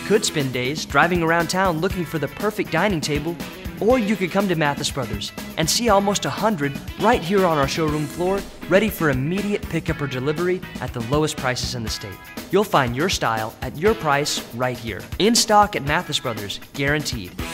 could spend days driving around town looking for the perfect dining table, or you could come to Mathis Brothers and see almost 100 right here on our showroom floor, ready for immediate pickup or delivery at the lowest prices in the state. You'll find your style at your price right here. In stock at Mathis Brothers, guaranteed.